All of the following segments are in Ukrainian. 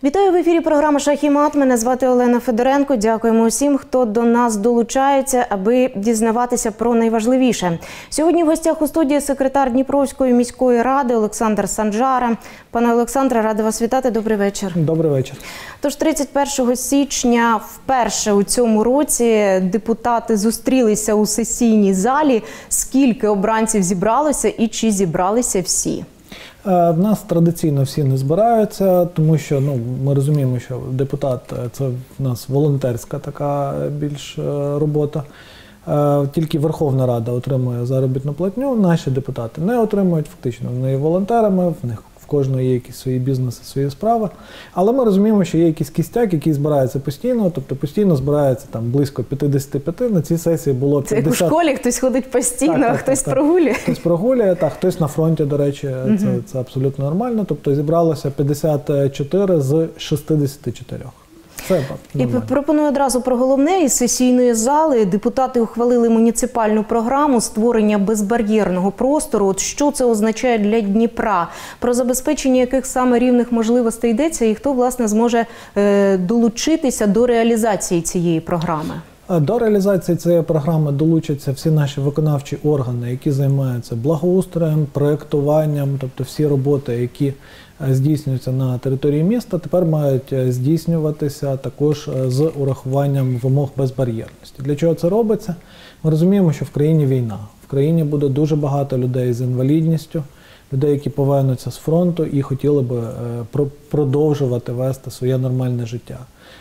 Вітаю в ефірі програми «Шах і мат». Мене звати Олена Федоренко. Дякуємо усім, хто до нас долучається, аби дізнаватися про найважливіше. Сьогодні в гостях у студії секретар Дніпровської міської ради Олександр Санжара. Пане Олександре, рада вас вітати. Добрий вечір. Добрий вечір. Тож 31 січня вперше у цьому році депутати зустрілися у сесійній залі. Скільки обранців зібралося і чи зібралися всі? В нас традиційно всі не збираються, тому що ми розуміємо, що депутат – це в нас волонтерська така більш робота. Тільки Верховна Рада отримує заробітну платню, наші депутати не отримують, фактично вони є волонтерами, в них в кожного є якісь свої бізнеси, свої справи. Але ми розуміємо, що є якийсь кістяк, який збирається постійно, тобто постійно збирається там близько 55, на цій сесії було 50. Це як у школі, хтось ходить постійно, а хтось прогулює? Хтось прогулює, хтось на фронті, до речі, це абсолютно нормально. Тобто зібралося 54 з 64. І пропоную одразу про головне. Із сесійної зали депутати ухвалили муніципальну програму створення безбар'єрного простору. От що це означає для Дніпра? Про забезпечення яких саме рівних можливостей йдеться і хто, власне, зможе долучитися до реалізації цієї програми? До реалізації цієї програми долучаться всі наші виконавчі органи, які займаються благоустроєм, проєктуванням, тобто всі роботи, які здійснюються на території міста, тепер мають здійснюватися також з урахуванням вимог безбар'єрності. Для чого це робиться? Ми розуміємо, що в країні війна. В країні буде дуже багато людей з інвалідністю, людей, які повернуться з фронту і хотіли би продовжувати вести своє нормальне життя.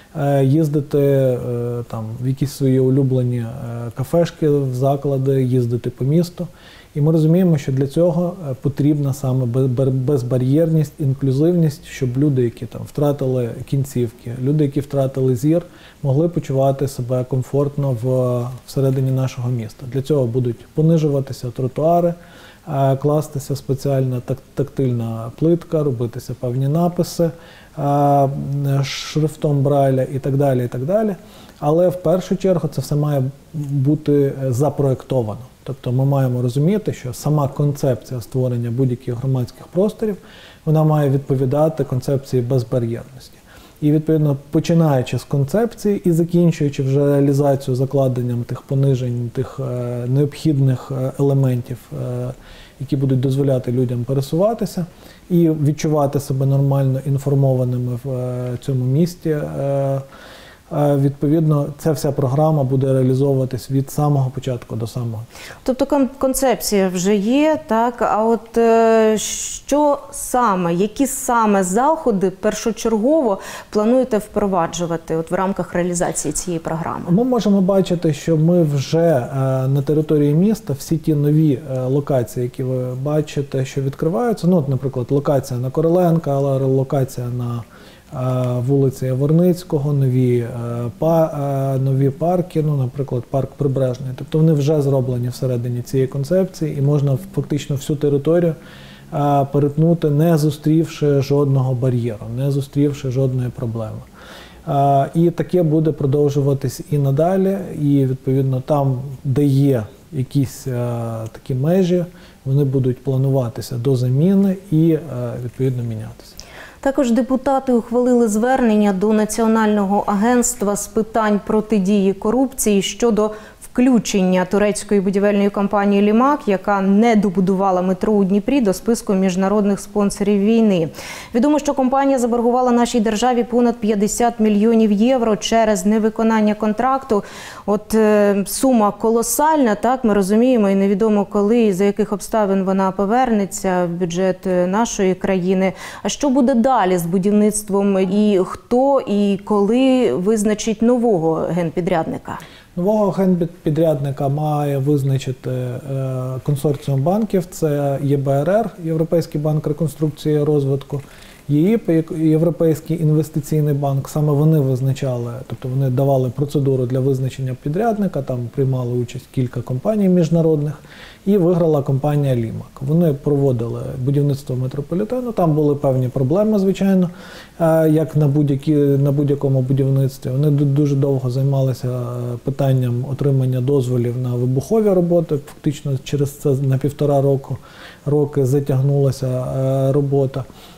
Їздити там в якісь свої улюблені кафешки, в заклади, їздити по місту. І ми розуміємо, що для цього потрібна саме безбар'єрність, інклюзивність, щоб люди, які там втратили кінцівки, люди, які втратили зір, могли почувати себе комфортно всередині нашого міста. Для цього будуть понижуватися тротуари, кластися спеціальна тактильна плитка, робитися певні написи шрифтом Брайля і так далі, і так далі. Але в першу чергу це все має бути запроєктовано. Тобто ми маємо розуміти, що сама концепція створення будь-яких громадських просторів, вона має відповідати концепції безбар'єрності. І, відповідно, починаючи з концепції і закінчуючи вже реалізацію закладенням тих понижень, тих необхідних елементів, які будуть дозволяти людям пересуватися і відчувати себе нормально інформованими в цьому місті, відповідно, ця вся програма буде реалізовуватись від самого початку до самого. Тобто концепція вже є, так? А от що саме, які саме заходи першочергово плануєте впроваджувати в рамках реалізації цієї програми? Ми можемо бачити, що ми вже на території міста всі ті нові локації, які ви бачите, що відкриваються, наприклад, локація на Короленка, але локація на вулиці Яворницького, нові парки, наприклад, парк Прибережний. Тобто вони вже зроблені всередині цієї концепції і можна фактично всю територію перетнути, не зустрівши жодного бар'єру, не зустрівши жодної проблеми. І таке буде продовжуватись і надалі, і відповідно там, де є якісь такі межі, вони будуть плануватися до заміни і відповідно мінятися. Також депутати ухвалили звернення до Національного агентства з питань протидії корупції щодо включення турецької будівельної компанії «Лімак», яка не добудувала метро у Дніпрі, до списку міжнародних спонсорів війни. Відомо, що компанія заборгувала нашій державі понад 50 мільйонів євро через невиконання контракту. От сума колосальна, так, ми розуміємо, і невідомо коли і за яких обставин вона повернеться в бюджет нашої країни. А що буде далі з будівництвом і хто і коли визначить нового генпідрядника? Нового генпідрядника має визначити консорціум банків, це ЄБРР, Європейський банк реконструкції і розвитку, ЄІП, Європейський інвестиційний банк. Саме вони визначали, тобто вони давали процедуру для визначення підрядника, там приймали участь кілька компаній міжнародних, і виграла компанія «Лімак». Вони проводили будівництво метрополітену, там були певні проблеми, звичайно, як на будь-якому будівництві. Вони дуже довго займалися питанням отримання дозволів на вибухові роботи, фактично через це на 1,5 роки затягнулася робота.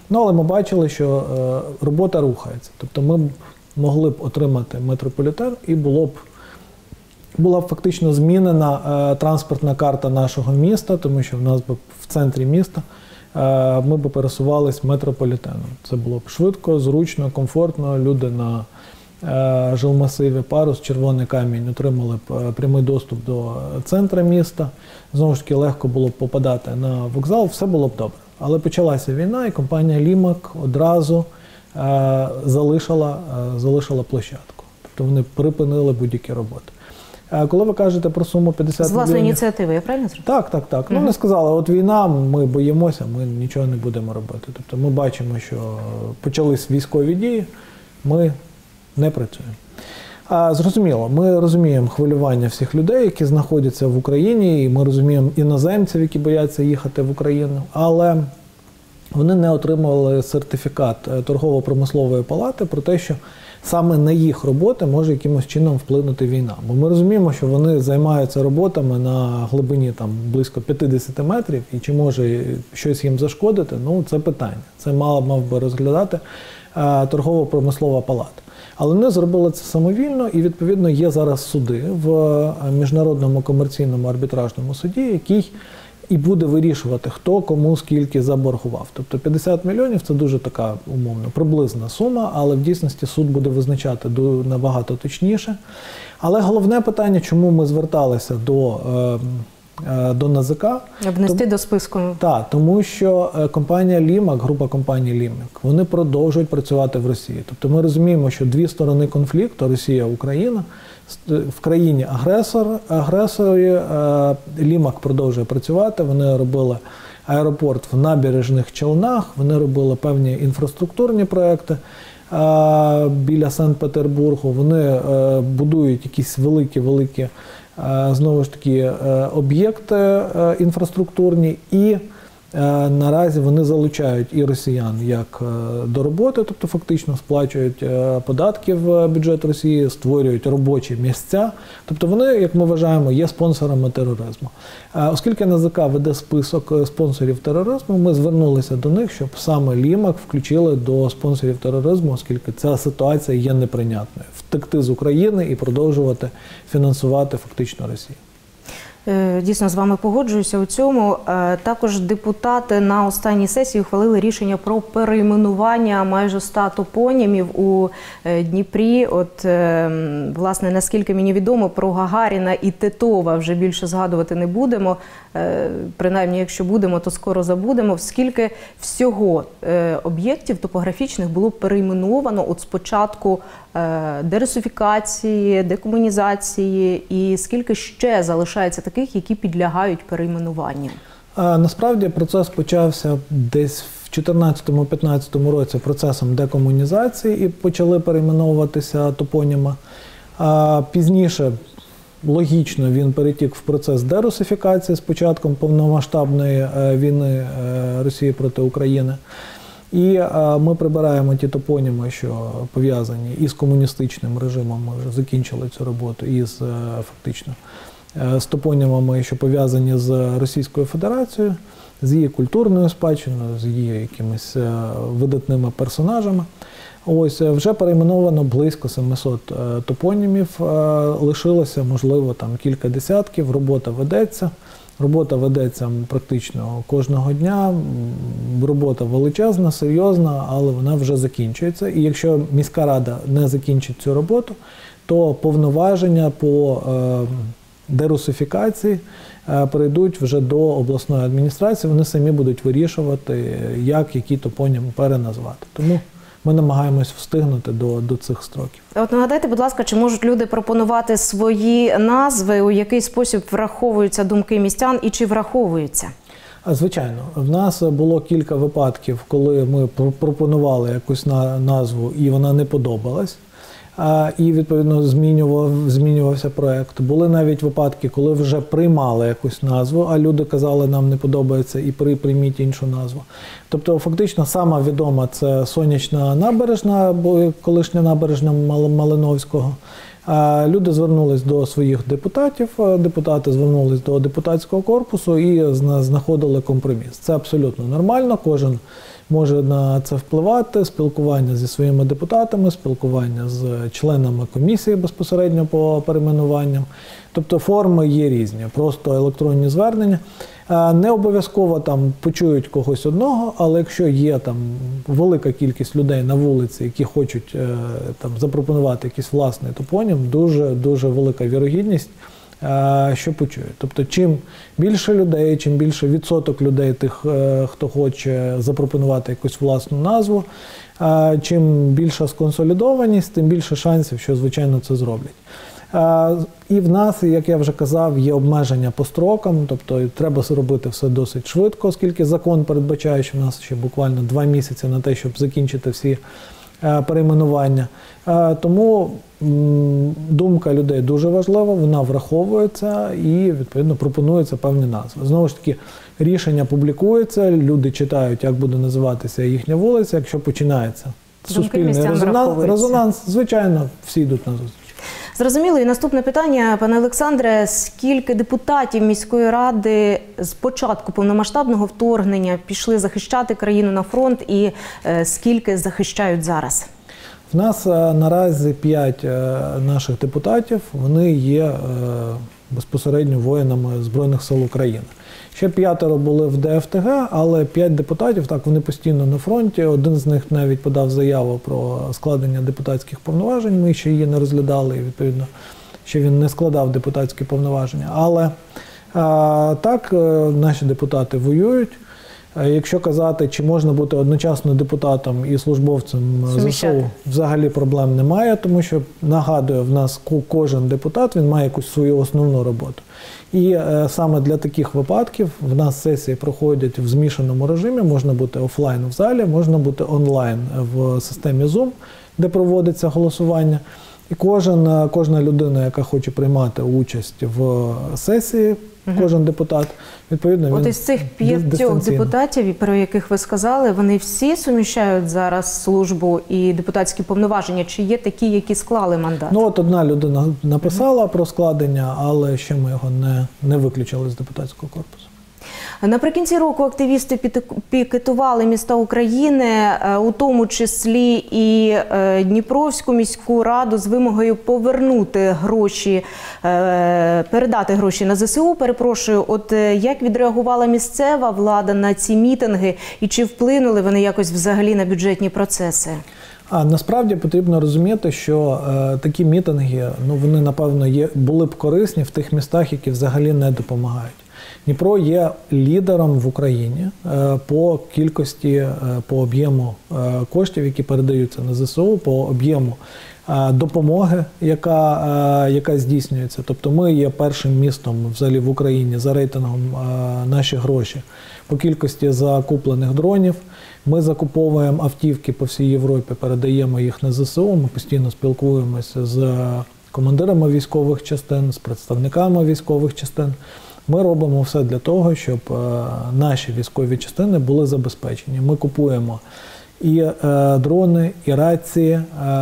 Ну, але ми бачили, що робота рухається. Тобто ми могли б отримати метрополітен і була б фактично змінена транспортна карта нашого міста, тому що в нас би в центрі міста ми б пересувались метрополітеном. Це було б швидко, зручно, комфортно. Люди на жилмасиві Парус, Червоний Камінь отримали б прямий доступ до центру міста. Знову ж таки, легко було б попадати на вокзал, все було б добре. Але почалася війна, і компанія «Лімак» одразу залишила площадку. Тобто вони припинили будь-які роботи. Коли ви кажете про суму 50 мільйонів... З власної ініціативи, я правильно зрозуміла? Так. Ну, не сказали, от війна, ми боїмося, ми нічого не будемо робити. Тобто ми бачимо, що почались військові дії, ми не працюємо. Зрозуміло, ми розуміємо хвилювання всіх людей, які знаходяться в Україні, і ми розуміємо іноземців, які бояться їхати в Україну, але вони не отримували сертифікат торгово-промислової палати про те, що саме на їх роботи може якимось чином вплинути війна. Бо ми розуміємо, що вони займаються роботами на глибині там близько 50 метрів, і чи може щось їм зашкодити, ну це питання. Це мав би розглядати торгово-промислова палата. Але вони зробили це самовільно, і, відповідно, є зараз суди в Міжнародному комерційному арбітражному суді, який і буде вирішувати, хто кому скільки заборгував. Тобто 50 мільйонів – це дуже така, умовно, приблизна сума, але в дійсності суд буде визначати набагато точніше. Але головне питання, чому ми зверталися до НАЗК. Внести до списку. Так, тому що компанія «Лімак», група компаній «Лімак», вони продовжують працювати в Росії. Тобто ми розуміємо, що дві сторони конфлікту – Росія, Україна, в країні агресорі «Лімак» продовжує працювати, вони робили аеропорт в набережних Челнах, вони робили певні інфраструктурні проекти біля Санкт-Петербургу, вони будують якісь великі знову ж таки, об'єкти інфраструктурні, і наразі вони залучають і росіян як до роботи, тобто фактично сплачують податки в бюджет Росії, створюють робочі місця. Тобто вони, як ми вважаємо, є спонсорами тероризму. Оскільки НАЗК веде список спонсорів тероризму, ми звернулися до них, щоб саме «Лімак» включили до спонсорів тероризму, оскільки ця ситуація є неприйнятною. Втекти з України і продовжувати фінансувати фактично Росію. Дійсно, з вами погоджуюся у цьому. Також депутати на останній сесії ухвалили рішення про перейменування майже 100 топонімів у Дніпрі. От, власне, наскільки мені відомо, про Гагаріна і Титова вже більше згадувати не будемо. Принаймні, якщо будемо, то скоро забудемо. Скільки всього об'єктів топографічних було перейменовано от спочатку дерусифікації, декомунізації, і скільки ще залишається таких, які підлягають перейменуванню? Насправді процес почався десь в 2014-2015 році процесом декомунізації і почали перейменовуватися топоніми. Пізніше, логічно, він перетік в процес дерусифікації з початком повномасштабної війни Росії проти України. І ми прибираємо ті топоніми, що пов'язані із комуністичним режимом, ми вже закінчили цю роботу, і фактично з топонімами, що пов'язані з Російською Федерацією, з її культурною спадщиною, з її якимись видатними персонажами. Ось, вже перейменовано близько 700 топонімів, лишилося, можливо, там кілька десятків, робота ведеться. Робота ведеться практично кожного дня, робота величезна, серйозна, але вона вже закінчується. І якщо міська рада не закінчить цю роботу, то повноваження по дерусифікації перейдуть вже до обласної адміністрації, вони самі будуть вирішувати, які топоніми переназвати. Тому ми намагаємось встигнути до цих строків. От нагадайте, будь ласка, чи можуть люди пропонувати свої назви, у який спосіб враховуються думки містян і чи враховуються? Звичайно. В нас було кілька випадків, коли ми пропонували якусь назву і вона не подобалась. І, відповідно, змінювався проєкт. Були навіть випадки, коли вже приймали якусь назву, а люди казали, нам не подобається, і прийміть іншу назву. Тобто, фактично, сама відома – це Сонячна набережна, бо колишня набережна Малиновського. Люди звернулись до своїх депутатів, депутати звернулись до депутатського корпусу і знаходили компроміс. Це абсолютно нормально, кожен може на це впливати, спілкування зі своїми депутатами, спілкування з членами комісії безпосередньо по перейменуванням. Тобто форми є різні, просто електронні звернення. Не обов'язково там почують когось одного, але якщо є там велика кількість людей на вулиці, які хочуть там запропонувати якийсь власний топонім, дуже велика вірогідність, що почують. Тобто чим більше людей, чим більше відсоток людей тих, хто хоче запропонувати якусь власну назву, чим більша сконсолідованість, тим більше шансів, що, звичайно, це зроблять. І в нас, як я вже казав, є обмеження по строкам, тобто треба зробити все досить швидко, оскільки закон передбачає, що в нас ще буквально 2 місяці на те, щоб закінчити всі перейменування. Тому думка людей дуже важлива, вона враховується і, відповідно, пропонуються певні назви. Знову ж таки, рішення публікується, люди читають, як буде називатися їхня вулиця, якщо починається суспільний резонанс, звичайно, всі йдуть на зустріч. Зрозуміло. І наступне питання, пане Олександре, скільки депутатів міської ради з початку повномасштабного вторгнення пішли захищати країну на фронт і скільки захищають зараз? В нас наразі 5 наших депутатів, вони є безпосередньо воїнами Збройних сил України. Ще 5 були в ДФТГ, але 5 депутатів, так, вони постійно на фронті. Один з них навіть подав заяву про складення депутатських повноважень, ми ще її не розглядали, і, відповідно, ще він не складав депутатські повноваження. Але так, наші депутати воюють. Якщо казати, чи можна бути одночасно депутатом і службовцем ЗСУ, взагалі проблем немає, тому що, нагадую, в нас кожен депутат, він має якусь свою основну роботу. І саме для таких випадків в нас сесії проходять в змішаному режимі, можна бути офлайн в залі, можна бути онлайн в системі Zoom, де проводиться голосування. І кожна людина, яка хоче приймати участь в сесії, кожен депутат, відповідно, От із цих 5 депутатів, про яких ви сказали, вони всі суміщають зараз службу і депутатські повноваження? Чи є такі, які склали мандат? Ну, от одна людина написала про складення, але ще ми його не виключили з депутатського корпусу. Наприкінці року активісти пікетували міста України, у тому числі і Дніпровську міську раду, з вимогою повернути гроші, передати гроші на ЗСУ. Перепрошую, от як відреагувала місцева влада на ці мітинги і чи вплинули вони якось взагалі на бюджетні процеси? Насправді потрібно розуміти, що такі мітинги, вони, напевно, були б корисні в тих містах, які взагалі не допомагають. Дніпро є лідером в Україні по кількості, по об'єму коштів, які передаються на ЗСУ, по об'єму допомоги, яка здійснюється. Тобто ми є першим містом взагалі в Україні за рейтингом «Наші гроші» по кількості закуплених дронів. Ми закуповуємо автівки по всій Європі, передаємо їх на ЗСУ, ми постійно спілкуємося з командирами військових частин, з представниками військових частин. Ми робимо все для того, щоб наші військові частини були забезпечені. Ми купуємо і дрони, і рації,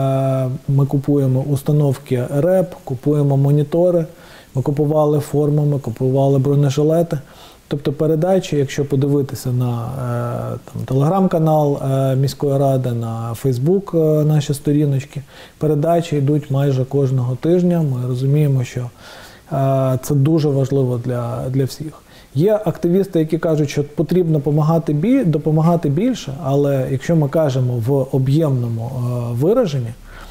ми купуємо установки РЕП, купуємо монітори, ми купували форму, ми купували бронежилети. Тобто передачі, якщо подивитися на телеграм-канал міської ради, на Фейсбук наші сторіночки, передачі йдуть майже кожного тижня. Ми розуміємо, що це дуже важливо для всіх. Є активісти, які кажуть, що потрібно допомагати більше, але якщо ми кажемо в об'ємному вираженні,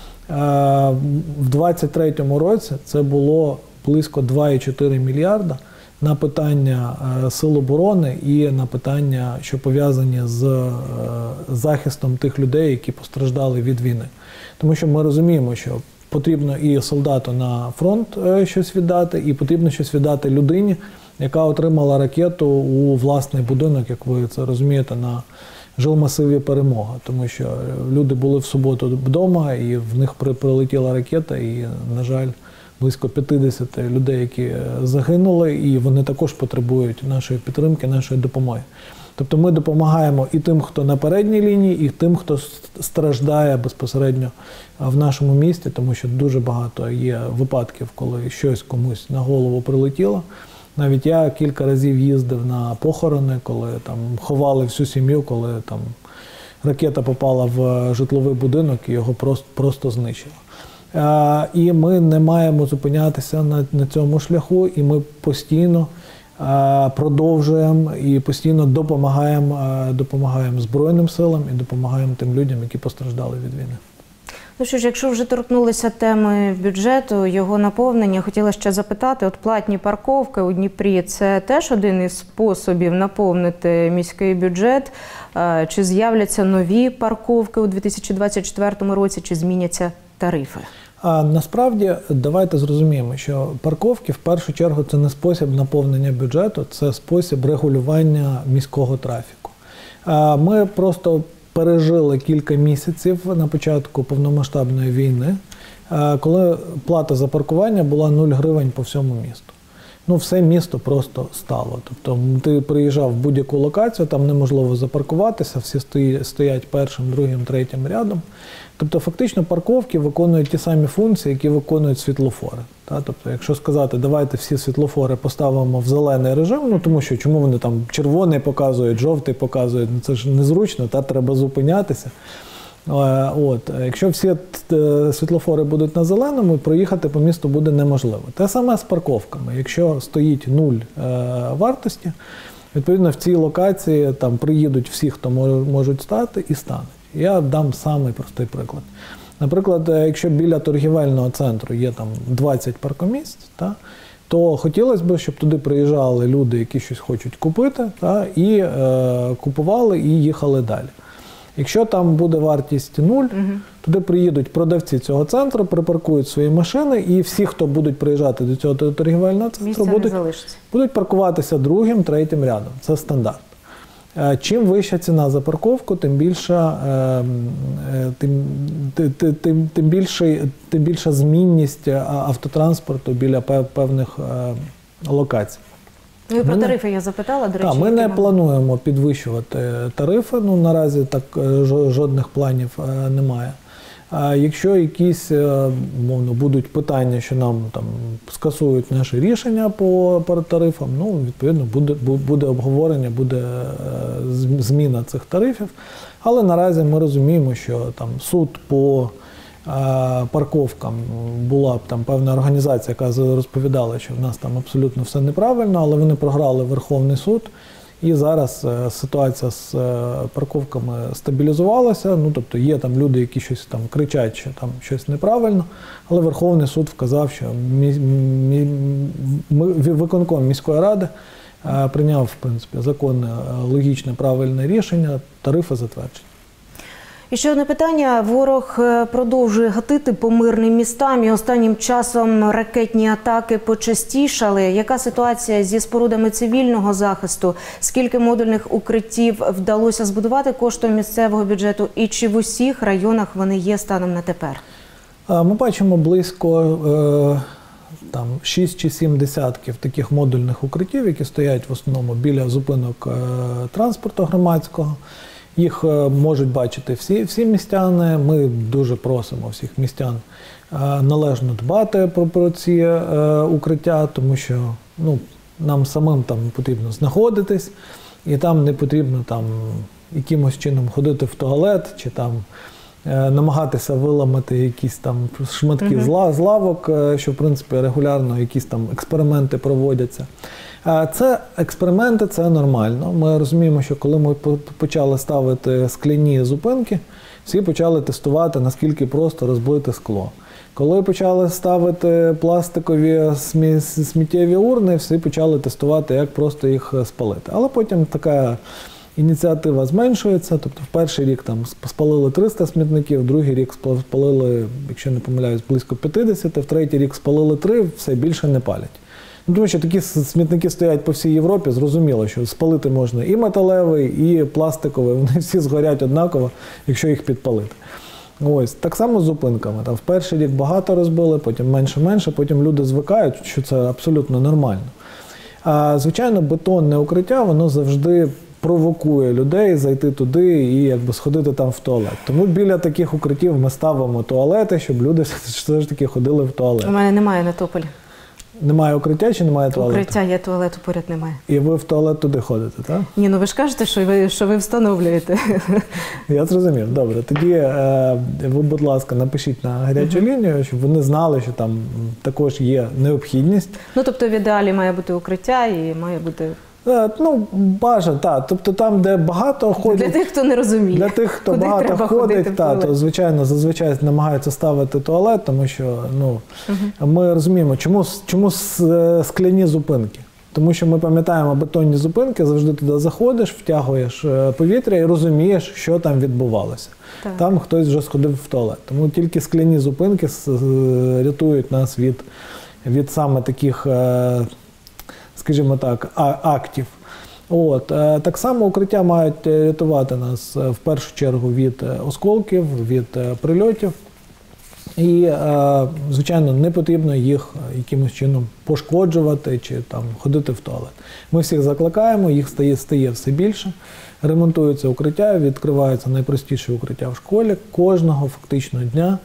в 2023 році це було близько 2,4 мільярда на питання сил оборони і на питання, що пов'язані з захистом тих людей, які постраждали від війни. Тому що ми розуміємо, що потрібно і солдату на фронт щось віддати, і потрібно щось віддати людині, яка отримала ракету у власний будинок, як ви це розумієте, на жилмасиві Перемога. Тому що люди були в суботу вдома, і в них прилетіла ракета, і, на жаль, близько 50 людей, які загинули, і вони також потребують нашої підтримки, нашої допомоги. Тобто ми допомагаємо і тим, хто на передній лінії, і тим, хто страждає безпосередньо в нашому місті, тому що дуже багато є випадків, коли щось комусь на голову прилетіло, Навіть я кілька разів їздив на похорони, коли там ховали всю сім'ю, коли там ракета попала в житловий будинок і його просто знищила. І ми не маємо зупинятися на цьому шляху, і ми постійно продовжуємо і постійно допомагаємо Збройним силам і допомагаємо тим людям, які постраждали від війни. Ну що ж, якщо вже торкнулися теми бюджету, його наповнення, хотіла ще запитати, от платні парковки у Дніпрі – це теж один із способів наповнити міський бюджет? Чи з'являться нові парковки у 2024 році, чи зміняться тарифи? Насправді, давайте зрозуміємо, що парковки в першу чергу це не спосіб наповнення бюджету, це спосіб регулювання міського трафіку. Ми просто пережили кілька місяців на початку повномасштабної війни, коли плата за паркування була 0 гривень по всьому місту. Ну, все місто просто стало. Тобто ти приїжджав в будь-яку локацію, там неможливо запаркуватися, всі стоять першим, другим, третім рядом. Тобто фактично парковки виконують ті самі функції, які виконують світлофори. Тобто якщо сказати, давайте всі світлофори поставимо в зелений режим, ну тому що чому вони там червоний показують, жовтий показують, ну це ж незручно, треба зупинятися. Якщо всі світлофори будуть на зеленому, проїхати по місту буде неможливо. Те саме з парковками. Якщо стоїть 0 вартості, відповідно в цій локації там приїдуть всі, хто можуть стати, і стануть. Я дам самий простий приклад. Наприклад, якщо біля торгівельного центру є там 20 паркомісць, то хотілося б, щоб туди приїжджали люди, які щось хочуть купити, і купували, і їхали далі. Якщо там буде вартість 0, туди приїдуть продавці цього центру, припаркують свої машини, і всі, хто будуть приїжджати до цього торгівельного центру, будуть паркуватися другим, третім рядом. Це стандарт. Чим вища ціна за парковку, тим більша змінність автотранспорту біля певних локацій. Ну і про тарифи я запитала, до речі. Ми не плануємо підвищувати тарифи, наразі так жодних планів немає. Якщо якісь будуть питання, що нам там скасують наше рішення по тарифам, відповідно буде обговорення, буде зміна цих тарифів. Але наразі ми розуміємо, що там суд по парковкам була б там певна організація, яка розповідала, що в нас там абсолютно все неправильно, але вони програли Верховний суд. І зараз ситуація з парковками стабілізувалася, тобто є там люди, які щось там кричать, що там щось неправильно, але Верховний суд вказав, що виконком міської ради прийняв, в принципі, законне, логічне, правильне рішення, тарифи затверджені. І ще одне питання. Ворог продовжує гатити по мирним містам, і останнім часом ракетні атаки почастішали. Яка ситуація зі спорудами цивільного захисту? Скільки модульних укриттів вдалося збудувати коштом місцевого бюджету? І чи в усіх районах вони є станом на тепер? Ми бачимо близько 6 чи 7 десятків таких модульних укриттів, які стоять в основному біля зупинок транспорту громадського. Їх можуть бачити всі містяни. Ми дуже просимо всіх містян належно дбати про ці укриття, тому що нам самим там потрібно знаходитись, і там не потрібно там якимось чином ходити в туалет, чи там намагатися виламати якісь там шматки з лавок, що в принципі регулярно якісь там експерименти проводяться. Це експерименти, це нормально. Ми розуміємо, що коли ми почали ставити скляні зупинки, всі почали тестувати, наскільки просто розбити скло. Коли почали ставити пластикові сміттєві урни, всі почали тестувати, як просто їх спалити. Але потім така ініціатива зменшується, тобто в перший рік там спалили 300 смітників, в другий рік спалили, якщо не помиляюсь, близько 50, в третій рік спалили 3, все більше не палять. Тому що такі смітники стоять по всій Європі, зрозуміло, що спалити можна і металевий, і пластиковий, вони всі згорять однаково, якщо їх підпалити. Ось, так само з зупинками. Там в перший рік багато розбили, потім менше-менше, потім люди звикають, що це абсолютно нормально. Звичайно, бетонне укриття, воно завжди провокує людей зайти туди і сходити там в туалет. Тому біля таких укриттів ми ставимо туалети, щоб люди все ж таки ходили в туалет. У мене немає на Тополі. Немає укриття чи немає туалету? Укриття є, туалету поряд немає. І ви в туалет туди ходите, так? Ні, ну ви ж кажете, що ви встановлюєте. Я зрозумів. Добре. Тоді ви, будь ласка, напишіть на гарячу лінію, щоб вони знали, що там також є необхідність. Ну, тобто в ідеалі має бути укриття і має бути... Ну, бажано, так. Тобто там, де багато ходять... Для тих, хто не розуміє. Для тих, хто куди багато треба ходить, то, звичайно, зазвичай намагаються ставити туалет, тому що ми розуміємо, чому скляні зупинки. Тому що ми пам'ятаємо бетонні зупинки, завжди туди заходиш, втягуєш повітря і розумієш, що там відбувалося. Так. Там хтось вже сходив в туалет. Тому тільки скляні зупинки рятують нас від саме таких, скажімо так, актів. Так само укриття мають рятувати нас в першу чергу від осколків, від прильотів. І, звичайно, не потрібно їх якимось чином пошкоджувати чи там ходити в туалет. Ми всіх закликаємо, їх стає все більше. Ремонтуються укриття, відкриваються найпростіші укриття в школі. Кожного фактично дня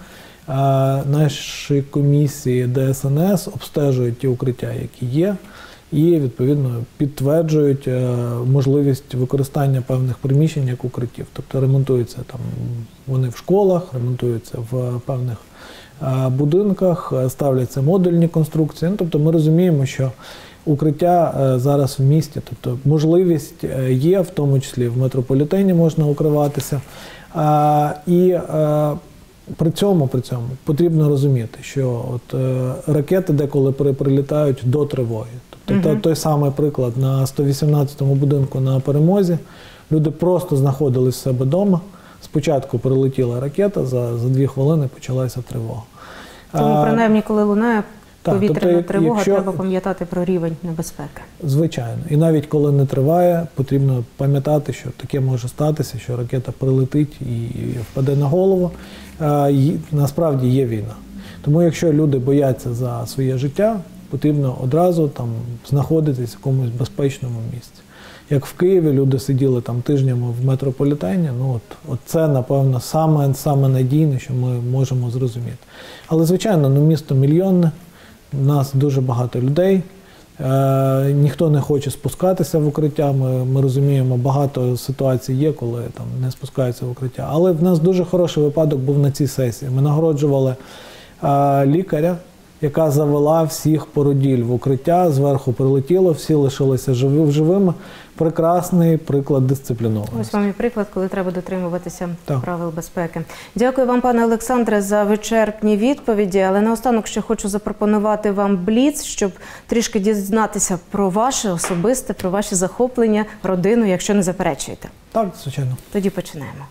наші комісії ДСНС обстежують ті укриття, які є, і, відповідно, підтверджують можливість використання певних приміщень як укриттів. Тобто ремонтуються там вони в школах, ремонтуються в певних будинках, ставляться модульні конструкції. Тобто ми розуміємо, що укриття зараз в місті, тобто можливість є, в тому числі в метрополітені можна укриватися. І при цьому потрібно розуміти, що ракети деколи прилітають до тривоги. Тобто той самий приклад на 118-му будинку на Перемозі. Люди просто знаходились в себе вдома. Спочатку прилетіла ракета, за 2 хвилини почалася тривога. Тому, принаймні, коли лунає повітряна тривога, треба пам'ятати про рівень небезпеки. Звичайно. І навіть коли не триває, потрібно пам'ятати, що таке може статися, що ракета прилетить і впаде на голову. Насправді є війна. Тому якщо люди бояться за своє життя, потрібно одразу там знаходитись в якомусь безпечному місці. Як в Києві люди сиділи там тижнями в метрополітені, це, напевно, саме надійне, що ми можемо зрозуміти. Але, звичайно, місто мільйонне, у нас дуже багато людей, ніхто не хоче спускатися в укриття, ми розуміємо, багато ситуацій є, коли там не спускаються в укриття. Але в нас дуже хороший випадок був на цій сесії. Ми нагороджували лікаря, яка завела всіх породіль в укриття, зверху прилетіло, всі лишилися живими. Прекрасний приклад дисциплінованості. Ось вам і приклад, коли треба дотримуватися правил безпеки. Дякую вам, пане Олександре, за вичерпні відповіді, але наостанок ще хочу запропонувати вам бліц, щоб трішки дізнатися про ваше особисте, про ваші захоплення, родину, якщо не заперечуєте. Так, звичайно. Тоді починаємо.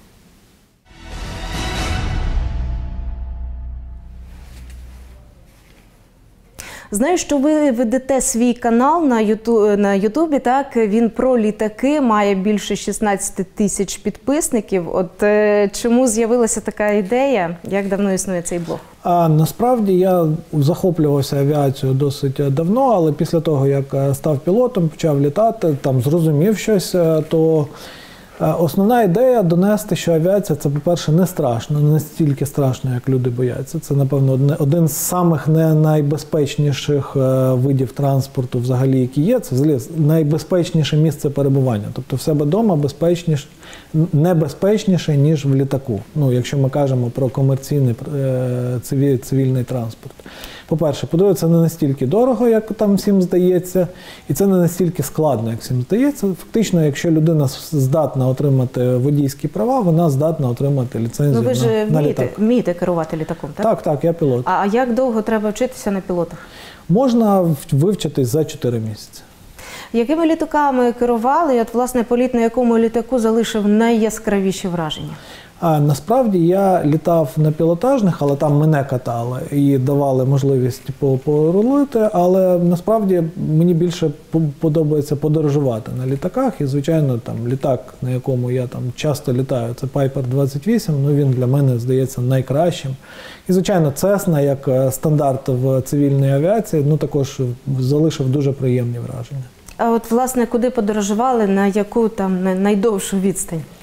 Знаю, що ви ведете свій канал на Ютубі, так? Він про літаки, має більше 16 тисяч підписників. Чому з'явилася така ідея? Як давно існує цей блог? Насправді я захоплювався авіацією досить давно, але після того, як став пілотом, почав літати, там зрозумів щось, то основна ідея донести, що авіація – це, по-перше, не страшно, не настільки страшно, як люди бояться. Це, напевно, один з самих найбезпечніших видів транспорту взагалі, які є. Це взагалі найбезпечніше місце перебування. Тобто в себе вдома небезпечніше, ніж в літаку. Якщо ми кажемо про комерційний цивільний транспорт. По-перше, по-друге, це не настільки дорого, як там всім здається, і це не настільки складно, як всім здається. Фактично, якщо людина здатна отримати водійські права, вона здатна отримати ліцензію на літак. Ви ж вмієте керувати літаком, так? Так, я пілот. А як довго треба вчитися на пілотах? Можна вивчитись за 4 місяці. Якими літаками керували, і власне, політ на якому літаку залишив найяскравіші враження? Насправді я літав на пілотажних, але там мене катали і давали можливість порулити, але насправді мені більше подобається подорожувати на літаках. І, звичайно, там літак, на якому я там часто літаю, це Piper 28, він для мене здається найкращим. І, звичайно, Cessna, як стандарт в цивільній авіації, також залишив дуже приємні враження. А власне, куди подорожували, на яку там найдовшу відстань?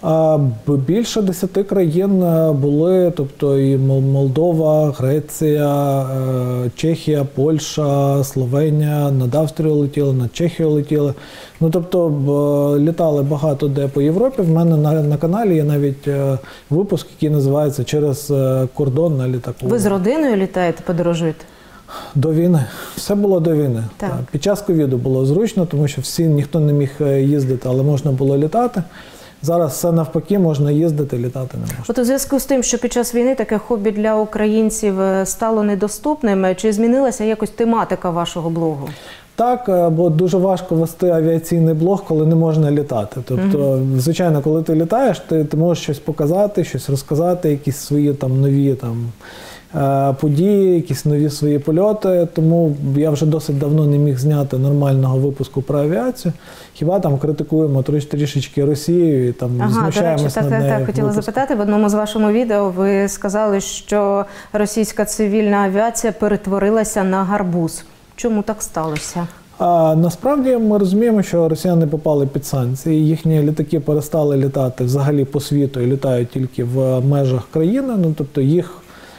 Більше 10 країн були, тобто і Молдова, Греція, Чехія, Польща, Словенія, над Австрією летіли, над Чехією летіли. Ну, тобто літали багато де по Європі. В мене на каналі є навіть випуск, який називається «Через кордон на літаку». Ви з родиною літаєте, подорожуєте? До війни. Все було до війни. Так. Так. Під час ковіду було зручно, тому що ніхто не міг їздити, але можна було літати. Зараз все навпаки, можна їздити, літати не можна. От у зв'язку з тим, що під час війни таке хобі для українців стало недоступним, чи змінилася якось тематика вашого блогу? Так, бо дуже важко вести авіаційний блог, коли не можна літати. Тобто, звичайно, коли ти літаєш, ти можеш щось показати, щось розказати, якісь свої там нові події, якісь нові свої польоти. Тому я вже досить давно не міг зняти нормального випуску про авіацію. Хіба там критикуємо трішечки Росію і там знущаємося над нею. Так, хотіла запитати. В одному з вашому відео ви сказали, що російська цивільна авіація перетворилася на гарбуз. Чому так сталося? Насправді ми розуміємо, що росіяни попали під санкції, їхні літаки перестали літати взагалі по світу і літають тільки в межах країни. Ну, тобто їх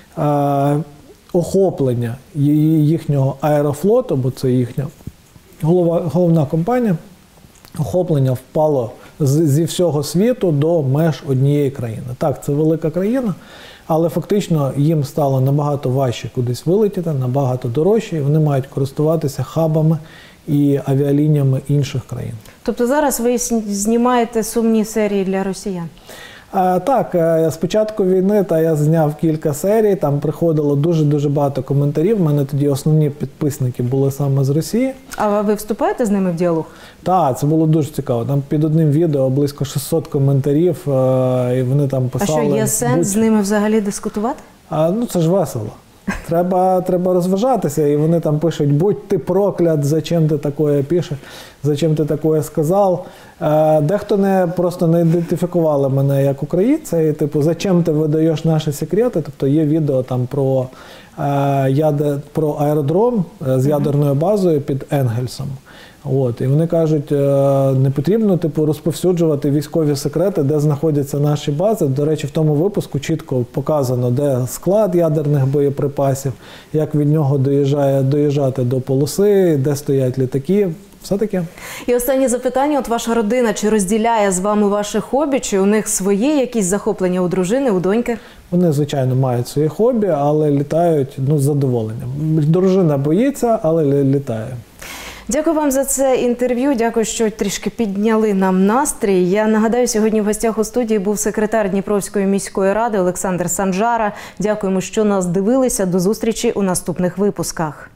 охоплення їхнього аерофлоту, бо це їхня головна компанія, охоплення впало зі всього світу до меж однієї країни. Так, це велика країна, але фактично їм стало набагато важче кудись вилетіти, набагато дорожче, і вони мають користуватися хабами і авіалініями інших країн. Тобто зараз ви знімаєте сумні серії для росіян? Так, з початку війни я зняв кілька серій, там приходило дуже-дуже багато коментарів. У мене тоді основні підписники були саме з Росії. А ви вступаєте з ними в діалог? Так, це було дуже цікаво. Там під одним відео близько 600 коментарів, і вони там писали... А що, є сенс з ними взагалі дискутувати? Ну, це ж весело. Треба розважатися, і вони там пишуть: «Будь ти проклят, зачем ти таке пишеш, зачем ти таке сказав». Дехто просто не ідентифікували мене як українця, і типу, зачем ти видаєш наші секрети? Тобто є відео там про аеродром з ядерною базою під Енгельсом. І вони кажуть, не потрібно розповсюджувати військові секрети, де знаходяться наші бази. До речі, в тому випуску чітко показано, де склад ядерних боєприпасів, як від нього доїжджати до полоси, де стоять літаки. Все таке. І останнє запитання. От ваша родина, чи розділяє з вами ваше хобі, чи у них свої якісь захоплення у дружини, у доньки? Вони, звичайно, мають своє хобі, але літають з задоволенням. Дружина боїться, але літає. Дякую вам за це інтерв'ю, дякую, що трішки підняли нам настрій. Я нагадаю, сьогодні в гостях у студії був секретар Дніпровської міської ради Олександр Санжара. Дякуємо, що нас дивилися. До зустрічі у наступних випусках.